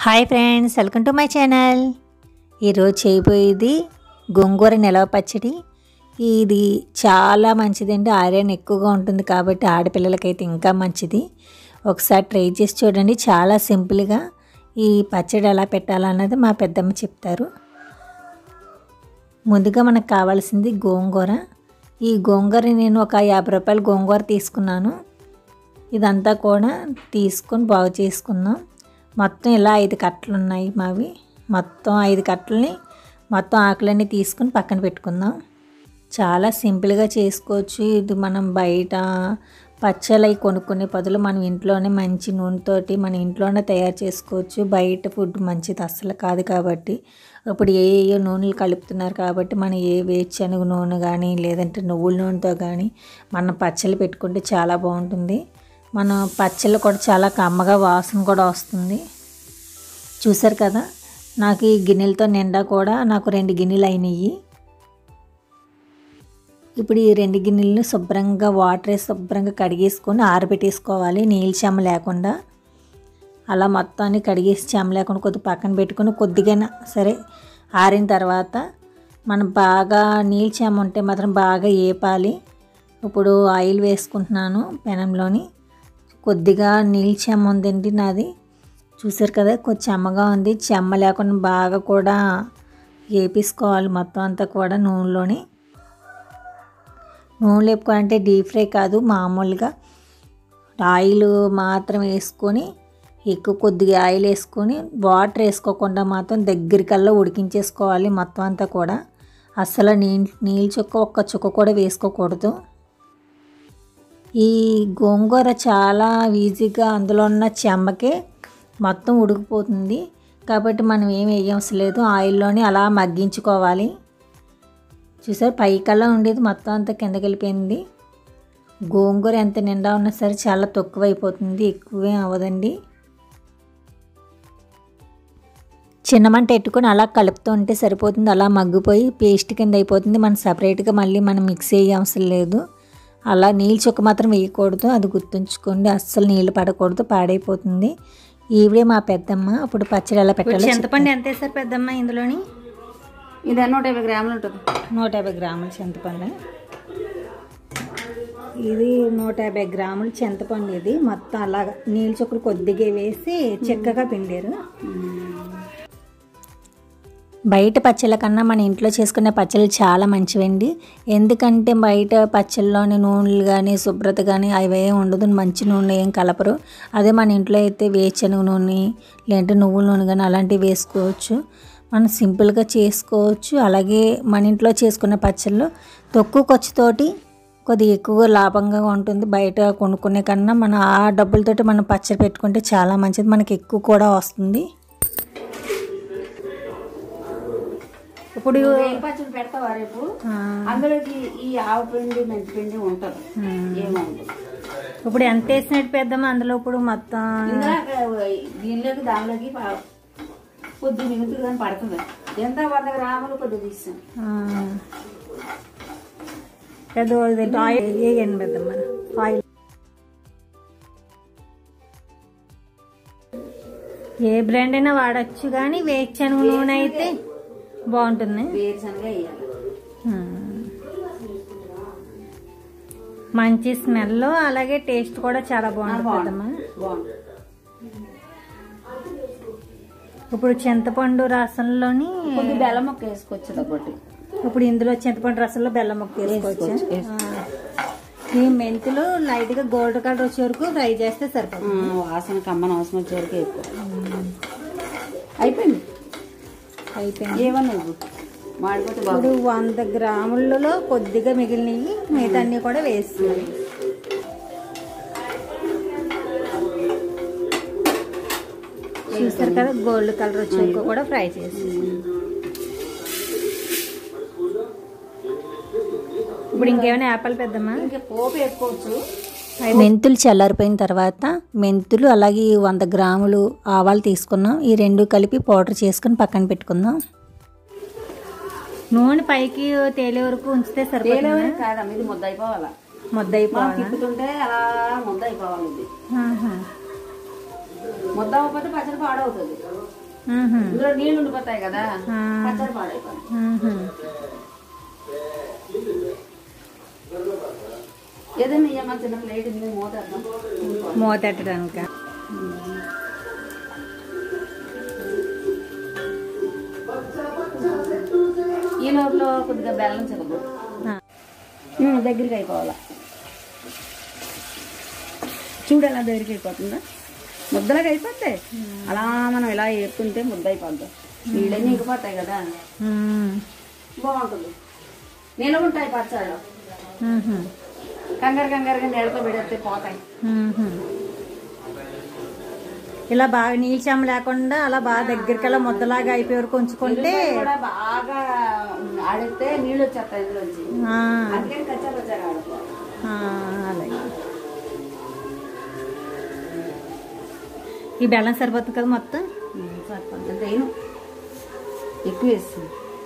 Hi friends, welcome to my channel. ఈరోజు చేయబోయేది గోంగూర నిలవ పచ్చడి. ఇది చాలా మంచిదండి, ఐరన్ ఎక్కువగా ఉంటుంది కాబట్టి ఆడపిల్లలకైతే ఇంకా మంచిది. ఒకసారి ట్రై చేసి చూడండి. చాలా సింపుల్గా ఈ పచ్చడి ఎలా పెట్టాలన్నది మా పెద్దమ్మ చెప్తారు. ముందుగా మనకు కావాల్సింది గోంగూర. ఈ గోంగూర నేను ఒక 50 రూపాయల గోంగూర తీసుకున్నాను. ఇదంతా కూడా తీసుకొని బాగు చేసుకుందాం. మొత్తం ఇలా 5 కట్టలు ఉన్నాయి మావి. మొత్తం 5 కట్టలని మొత్తం ఆకులన్నీ తీసుకుని పక్కన పెట్టుకుందాం. చాలా సింపుల్గా చేసుకోవచ్చు. ఇది మనం బయట పచ్చళ్ళు అవి కొనుక్కునే బదులు మనం ఇంట్లోనే మంచి నూనెతోటి మన ఇంట్లోనే తయారు చేసుకోవచ్చు. బయట ఫుడ్ మంచిది అస్సలు కాదు కాబట్టి ఇప్పుడు ఏ నూనెలు కలుపుతున్నారు కాబట్టి మనం ఏ వేరుశనగ నూనె కానీ లేదంటే నువ్వుల నూనెతో కానీ మనం పచ్చళ్ళు పెట్టుకుంటే చాలా బాగుంటుంది. మన పచ్చళ్ళు కూడా చాలా కమ్మగా వాసన కూడా వస్తుంది. చూసారు కదా, నాకు ఈ గిన్నెలతో నిండా కూడా నాకు 2 గిన్నెలు అయినాయి. ఇప్పుడు ఈ 2 గిన్నెలను శుభ్రంగా వాటర్ వేసి శుభ్రంగా కడిగేసుకొని ఆరబెట్టేసుకోవాలి, నీళ్ళు చెమ్మ లేకుండా. అలా మొత్తాన్ని కడిగేసి చెమ్మ లేకుండా కొద్దిగా పక్కన పెట్టుకొని కొద్దిగా సరే ఆరిన తర్వాత మనం బాగా నీళ్ళు చెమ్మ ఉంటే మాత్రం బాగా ఏపాలి. ఇప్పుడు ఆయిల్ వేసుకుంటున్నాను పెనంలోని. కొద్దిగా నీళ్ళు చెమ్మ ఉందండి నాది. చూసారు కదా, కొంచెం చెమ్మగా ఉంది. చెమ్మ లేకుండా బాగా కూడా వేపేసుకోవాలి మొత్తం అంతా కూడా నూనెలోని. నూనె వేపుకోవాలంటే డీప్ ఫ్రై కాదు, మామూలుగా ఆయిల్ మాత్రం వేసుకొని ఎక్కువ కొద్దిగా ఆయిల్ వేసుకొని వాటర్ వేసుకోకుండా మాత్రం దగ్గరికల్లా ఉడికించేసుకోవాలి మొత్తం అంతా కూడా. అస్సలు నీళ్ళు చుక్క ఒక్క చుక్క కూడా వేసుకోకూడదు. ఈ గోంగూర చాలా ఈజీగా అందులో ఉన్న చెమ్మకే మొత్తం ఉడికిపోతుంది కాబట్టి మనం ఏమి వేయవలసిన లేదు. ఆయిల్లోనే అలా మగ్గించుకోవాలి. చూసారు, పైకల్లా ఉండేది మొత్తం అంతా కిందకి వెళ్ళిపోయింది. గోంగూర ఎంత నిండా ఉన్నా సరే చాలా తక్కువ అయిపోతుంది, ఎక్కువే అవ్వదండి. చిన్న మంట పెట్టుకొని అలా కలుపుతూ ఉంటే సరిపోతుంది. అలా మగ్గిపోయి పేస్ట్ కింద అయిపోతుంది. మనం సపరేట్గా మళ్ళీ మనం మిక్స్ చేయ అవసరం లేదు. అలా నీళ్ళు చుక్క మాత్రం వేయకూడదు, అది గుర్తుంచుకోండి. అస్సలు నీళ్ళు పడకూడదు, పాడైపోతుంది. ఈవిడే మా పెద్దమ్మ. ఇప్పుడు పచ్చడి ఎలా పెట్టాలి. చింతపండు ఎంత వేస్తారు పెద్దమ్మ ఇందులోని? ఇది 150 గ్రాములు ఉంటుంది. 150 గ్రాములు చింతపండు. ఇది 150 గ్రాములు చింతపండు. ఇది మొత్తం అలాగా నీళ్ళు చుక్కలు కొద్దిగా వేసి చిక్కగా పిండారు. బయట పచ్చళ్ళ కన్నా మన ఇంట్లో చేసుకునే పచ్చళ్ళు చాలా మంచివండి. ఎందుకంటే బయట పచ్చళ్ళలోని నూనెలు కానీ శుభ్రత కానీ అవే ఉండదు, మంచి నూనె ఏం కలపరు. అదే మన ఇంట్లో అయితే వేరుశనగ నూనె లేదంటే నువ్వుల నూనె కానీ అలాంటివి వేసుకోవచ్చు. మనం సింపుల్గా చేసుకోవచ్చు. అలాగే మన ఇంట్లో చేసుకునే పచ్చళ్ళు తక్కువ ఖర్చుతోటి కొద్దిగా ఎక్కువ లాభంగా ఉంటుంది. బయట కొనుక్కునే కన్నా మన ఆ డబ్బులతోటి మనం పచ్చడి పెట్టుకుంటే చాలా మంచిది, మనకి ఎక్కువ కూడా వస్తుంది. ఇప్పుడు పచ్చడి పెడతావా రేపు? అందులోకి ఈ ఆవు పిండి మెంతి పిండి ఉంటుంది, ఏముంటుంది. ఇప్పుడు ఎంత వేసినట్టు పెద్దమ్మా అందులో? ఇప్పుడు మొత్తం దీనిలోకి దానిలోకి కొద్ది మిగులుతుంది కానీ పడుతుంది. ఎంత 100 గ్రాములు కొద్దిగా తీసాం. పెద్ద ఆయిల్ వేయండి పెద్దమ్మ. ఆయిల్ ఏ బ్రాండ్ అయినా వాడచ్చు, కానీ వేరుశనగ నూనె అయితే బాగుంటుంది. వేరుశనగ వేయాలి. మంచి స్మెల్ అలాగే టేస్ట్ కూడా చాలా బాగుంటుంది. ఇప్పుడు చింతపండు రసంలోని కొద్ది బెల్లం ముక్క వేసుకోవచ్చు కాబట్టి ఇప్పుడు ఇందులో చింతపండు రసంలో బెల్లం ముక్క వేసుకోవచ్చు. ఈ మెంతులు లైట్ గా గోల్డ్ కలర్ వచ్చే వరకు ఫ్రై చేస్తే సరిపోతుంది. వాసన కమ్మన వాసన వచ్చే వరకు ఎక్కువ అయిపోయింది. ఏమన్నా మాడిపోతే ఇప్పుడు 100 గ్రాములలో కొద్దిగా మిగిలినవి మిగతా అన్ని కూడా వేస్తున్నాయి. చూసారు కదా, గోల్డ్ కలర్ వచ్చే వరకు కూడా ఫ్రై చేసి ఇప్పుడు ఇంకేమైనా యాపిల్ పెద్దమ్మా ఇంకా పోపు వేసుకోవచ్చు. మెంతులు చల్లారిపోయిన తర్వాత మెంతులు అలాగే 100 గ్రాములు ఆవాలు తీసుకున్నాం. ఈ 2 కలిపి పౌడర్ చేసుకుని పక్కన పెట్టుకుందాం. నూనె పైకి తేలే వరకు ఉంచితే సరిపోతుంది. కాదమ్మా, ఇది ముద్ద అయిపోవాలా. ముద్ద అయిపోవాలి, తిప్పుతుంటే అలా ముద్ద అయిపోవాలి. ఇది ముద్ద అవ్వకపోతే పచ్చడి పాడవుతుంది. ఇందులో నీళ్ళు ఉండిపోతాయి కదా, పచ్చడి పాడైపోతుంది. ఏదైనా ఇయ్యమ్మా చిన్న ప్లేట్ ఉంది మూతెట్టడానికి. ఈ లోపల కొద్దిగా బెల్లం చెక్కదు, దగ్గరికి అయిపోవాలా. చూడు ఎలా దగ్గరికి అయిపోతుందా, ముద్దలాగా అయిపోతాయి. అలా మనం ఇలా ఏరుకుంటే ముద్ద అయిపోద్ది. నీళ్ళన్నీ ఇంకిపోతాయి కదా, బాగుంటుంది. నిలవ ఉంటాయి పచ్చళ్ళు, కంగారుగా నీళ్ళతో పెడితే పోతాయి. ఇలా బాగా నీళ్ళు చెమ్మ లేకుండా అలా బాగా దగ్గరికి అలా ముద్దలాగా అయిపోయే వరకు ఉంచుకుంటే కూడా బాగా ఆడితే నీళ్ళు వచ్చేస్తాయి ఇందులోంచి. అందుకని కచ్చా పచ్చాగా ఆడుకోవాలి. అలాగే ఈ బెల్లం సరిపోతుంది కదా మొత్తం? సరిపోతుంది. ఎక్కువ వేస్తుంది.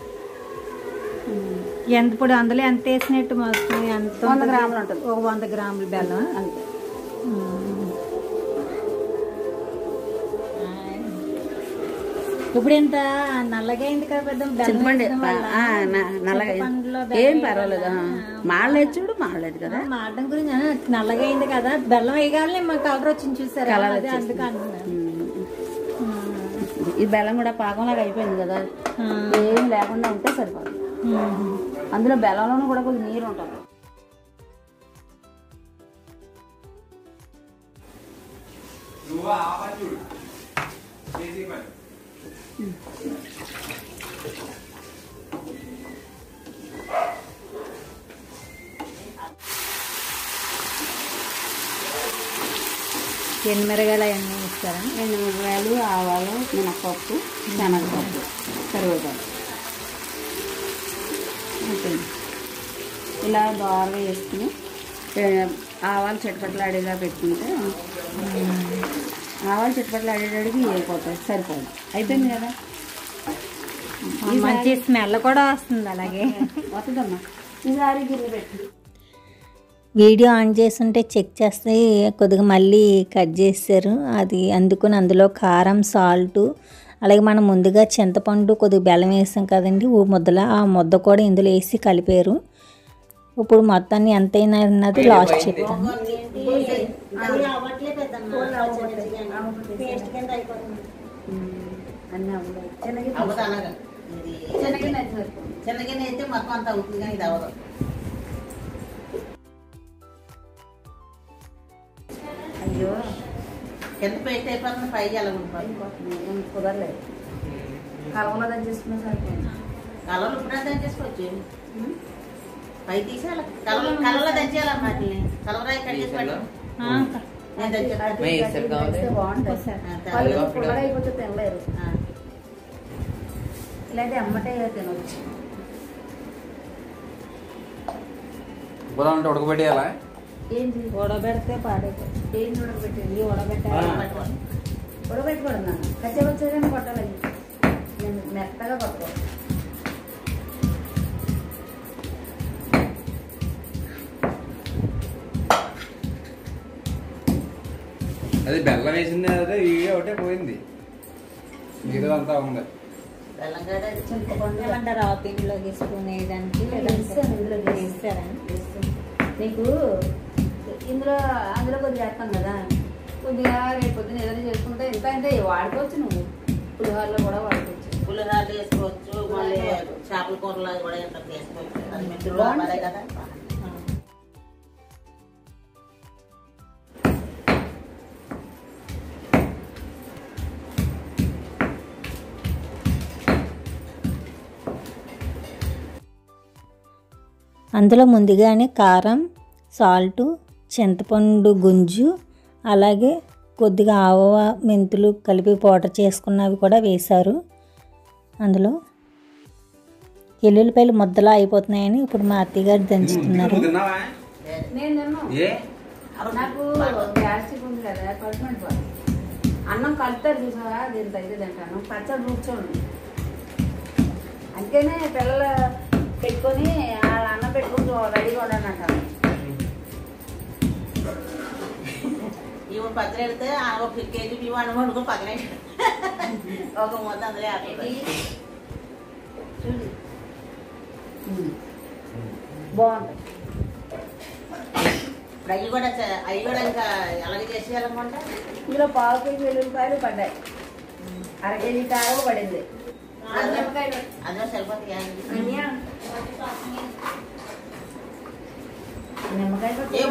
ఎంత ఇప్పుడు అందులో ఎంత వేసినట్టు మొత్తం? ఎంత? 100 గ్రాములు ఉంటుంది. ఒక 100 గ్రాములు బెల్లం అంతే. ఇప్పుడు ఎంత నల్లగా అయింది కదా పెద్ద చింతపండు నల్లగా ఏం పర్వాలేదు. మాడలేదు చూడు, మాడలేదు కదా. మాడడం గురించి నల్లగా అయింది కదా, బెల్లం వేయగానే మాకు కలర్ వచ్చింది చూసారు. ఈ బెల్లం కూడా పాకంలాగా అయిపోయింది కదా, ఏం లేకుండా ఉంటే సరిపోతుంది. అందులో బెల్లంలోనూ కూడా కొద్దిగా నీరు ఉంటుంది. ఎండుమిరగాయలు అవన్నీ ఇస్తారా? ఎండుమిరగాయలు, ఆవాలు, మినపప్పు, శనగపప్పు, కరివేపాకు ఇలా దోరగా వేసుకుని ఆవాలు చిటపట్లాడేలా పెట్టుకుంటే ఆవాలు చిటపట్లాడేటికి వేయిపోతాయి, సరిపోదు. అయిపోయింది కదా. మంచి స్మెల్ కూడా వస్తుంది. అలాగే వస్తుందమ్మా. ఈసారి గిన్నె పెట్టి వీడియో ఆన్ చేస్తుంటే చెక్ చేస్తే కొద్దిగా మళ్ళీ కట్ చేశారు. అది అందుకుని అందులో కారం, సాల్టు, అలాగే మనం ముందుగా చింతపండు కొద్దిగా బెల్లం వేసాం కదండి ముద్దల, ఆ ముద్ద కూడా ఇందులో వేసి కలిపారు. ఇప్పుడు మొత్తాన్ని ఎంతైనా అన్నది లాస్ట్ చెప్తాను. చిన్నగిన్నె అయితే మొత్తం అంత అవుతుంది కానీ ఇది అవ్వదు. అయ్యో ఎంత పెట్టి అయిపోతుంది, పైకి ఎలా ఉంటుంది, కుదరలేదు. కలవలో దంచేసుకున్నా సరిపోయింది. కలవలు ఇప్పుడే దంచేసుకోవచ్చు, పై తీసి అలా కలవలో దంచేయాలమ్మా. వాటిని కలవరాయి కట్ చేసి బాగుంటుంది. అయిపోతే తినలేరు, ఇలాంటి అమ్మటే తినవచ్చు. ఉడకబెట్టేయాలా? ఏంటి ఉడబెడితే పాడైపోతుంది. ఏంటి ఉడకబెట్టేది? ఉడబెట్టకూడదు నాన్న, కచ్చవచ్చేదని కొట్టాలి. నేను మెత్తగా కొట్టుకోవాలి. అది బెల్లం వేసింది, అదే ఇవి ఒకటే పోయింది, మిగతా అంతా ఉంది. చింతపండు పిండిలోకి స్పూన్ వేయడానికి నీకు ఇందులో అందులో కొద్దిగా వేస్తాం కదా, కొద్దిగా రేపు పొద్దున ఏదైనా చేసుకుంటే ఎంత అంటే వాడుకోవచ్చు. నువ్వు పులిహోరలో కూడా వాడుకోవచ్చు. పులిహోరలు వేసుకోవచ్చు, మళ్ళీ చేపల కూరలో కూడా వేసుకోవచ్చు కదా. అందులో ముందుగానే కారం, సాల్టు, చింతపండు గుంజు, అలాగే కొద్దిగా ఆవ, మెంతులు కలిపి పౌడర్ చేసుకున్నవి కూడా వేశారు. అందులో ఎల్లుల్లిపాయలు ముద్దలా అయిపోతున్నాయని ఇప్పుడు మా అత్తగారు దంచుతున్నారు. నాకు గ్యాస్ట్రిక్ ఉంది కదా, కడుపు అన్నం కలుపుతారు చూసావా, దీంతో అయితే తింటాను. పచ్చడి కూర్చోండి, అందుకనే పిల్లలు పెట్టుకొని అన్నం పెట్టుకుని రెడీగా ఉండండి అంటారు. ఇవి పచ్చడి పెడితే 1 కేజీ బియ్యం అన్నం వండుకొని పక్కన ఒక మూత అందులో యాభై చూడు బాగుంటాయి. ఇప్పుడు అవి కూడా ఇంకా ఎలాగ చేసేయాలనుకుంటా. ఇందులో పావు కేజీ వెల్లుల్లిపాయలు పడ్డాయి, అర కేజీ కారం పడింది. అందులో సరిపోతాయి. నిమ్మకాయ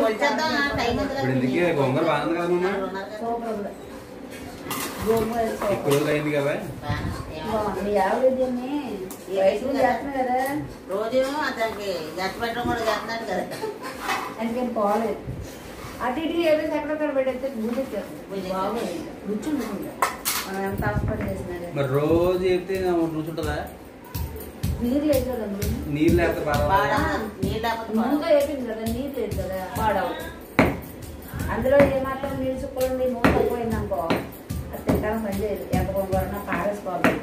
గోంగూర బాగుంది కదా సూపర్ ఉంది. ఎక్కువ రోజులు అయింది కదా. మీ ఆవిడని వయసు చేస్తున్నా కదా, రోజు అతనికి గట్టి పెట్టడం కూడా చేస్తున్నాడు కదా, అందుకని పోలేదు. అటు ఇటు ఏదైతే ఎక్కడెక్కడ పెడితే గుంజెచ్చేస్తుంది, బాగోదు, రుచి ఉంటుంది. మనం ఎంత హాస్పిటల్ చేసినాడు. మరి రోజు చెప్తే రుచి ఉంటుందా? నీరు లేదు కదా, నీళ్ళు లేకపోతే నూనె వేపింది కదా, నీరు లేదు కదా, పాడవు. అందులో ఏమాత్రం నీళ్ళు చుక్కలుండి నూనె తక్కువైంది అనుకో, అది తింటాను పని చేయదు. ఎంత కొంగరన్నా పారేసుకోవాలి.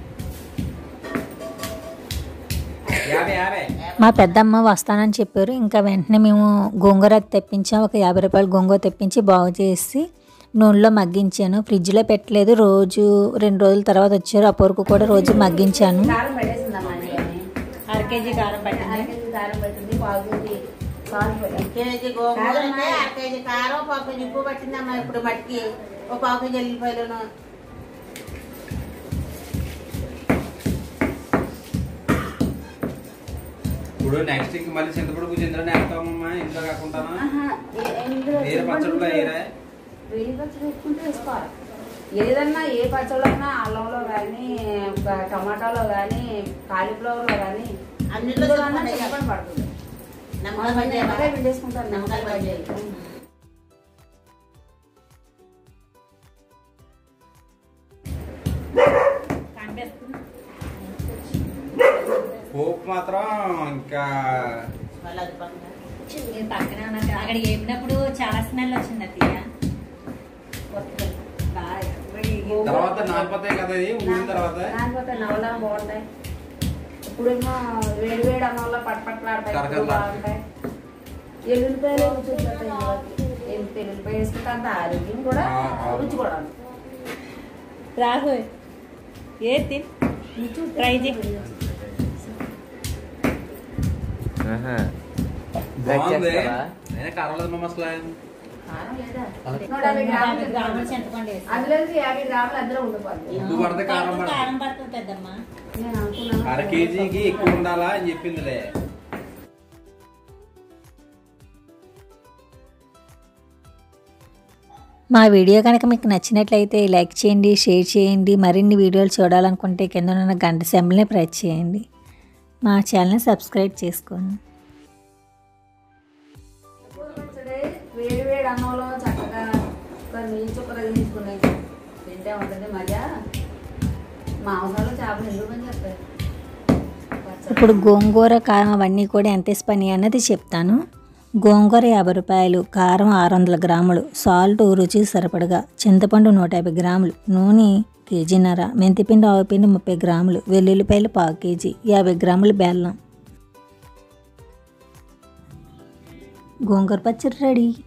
మా పెద్దమ్మ వస్తానని చెప్పారు. ఇంకా వెంటనే మేము గోంగూర తెప్పించాం. ఒక 50 రూపాయలు గోంగూర తెప్పించి బాగు చేసి నూనెలో మగ్గించాను. ఫ్రిడ్జ్లో పెట్టలేదు, రోజు 2 రోజుల తర్వాత వచ్చారు. అప్పటివరకు కూడా రోజు మగ్గించాను. కారం పెట్టేసిందమ్మా, అర కేజీ కారం పెట్టింది, అర కేజీ కారం పెట్టింది, పావు కేజీ సాల్ట్ పెట్టింది, కేజీ గోంగూర అర కేజీ కారం, పావు కేజీ ఉప్పు పట్టిందమ్మా. ఇప్పుడు మట్టికి ఒక పావు కేజీ ఎల్లిపాయలను. ఇప్పుడు నెక్స్ట్ ఇంక మళ్ళీ చింతపొడుగు చింతనే వేస్తామమ్మా, ఇంట్లో కాకుండా పచ్చడిలో వేరే పచ్చడి వేసుకుంటే వేసుకోవాలి. ఏదన్నా ఏ పచ్చళ్ళైనా అల్లంలో కానీ, టమాటాలో కానీ, కాలీఫ్లవర్లో కానీ అన్నింటిలో చింతపండు పడుతుంది. నిమ్మకాయ పిండేసుకుంటారు, నిమ్మకాయ పచ్చేది. పోపు మాత్రం ఇంకా పక్కన అక్కడ వేపినప్పుడు చాలా స్మెల్ వచ్చింది. అత్తయ్య తర్వాత నానిపోతాయి కదా, ఊరిన తర్వాత నానిపోతాయి, నవలా బాగుంటాయి. ఇప్పుడేమో వేడి వేడి అన్నంలో పట్టపట్లాడతాయి, బాగుంటాయి. ఎల్లుల్లిపాయలు ఎల్లుల్లిపాయ వేసుకుంటే అంత ఆరోగ్యం కూడా, రుచి కూడా. రాహు ఏ ట్రై చేయి. బాగుంది. నేనే కారలేదు మసలా. అందులో 50 గ్రాములు అందులో ఉండిపోతుంది. ఉప్పు పడితే కారం పడుతుంది పెద్దమ్మ. అర కేజీకి ఎక్కువ ఉండాలా అని చెప్పిందిలే. మా వీడియో కనుక మీకు నచ్చినట్లయితే లైక్ చేయండి, షేర్ చేయండి. మరిన్ని వీడియోలు చూడాలనుకుంటే కింద ఉన్న గంట సింబల్ని ప్రెస్ చేయండి. మా ఛానల్ని సబ్స్క్రైబ్ చేసుకోండి. వేడి వేడి అన్నంలో చక్కగా ఒక నీళ్ళు చుక్కలు తీసుకుని తింటే ఉంటుంది మజా. మాంసాలు చేపలు ఎందుకు అని చెప్తారు. ఇప్పుడు గోంగూర, కారం అవన్నీ కూడా ఎంత పని అన్నది చెప్తాను. గోంగూర 50 రూపాయలు, కారం 600 గ్రాములు, సాల్ట్ రుచికి సరిపడగా, చింతపండు 150 గ్రాములు, నూనె కేజీన్నర, మెంతిపిండి ఆవుపిండి 30 గ్రాములు, వెల్లుల్లిపాయలు పావు కేజీ, 50 గ్రాములు బెల్లం. గోంగూర పచ్చడి రెడీ.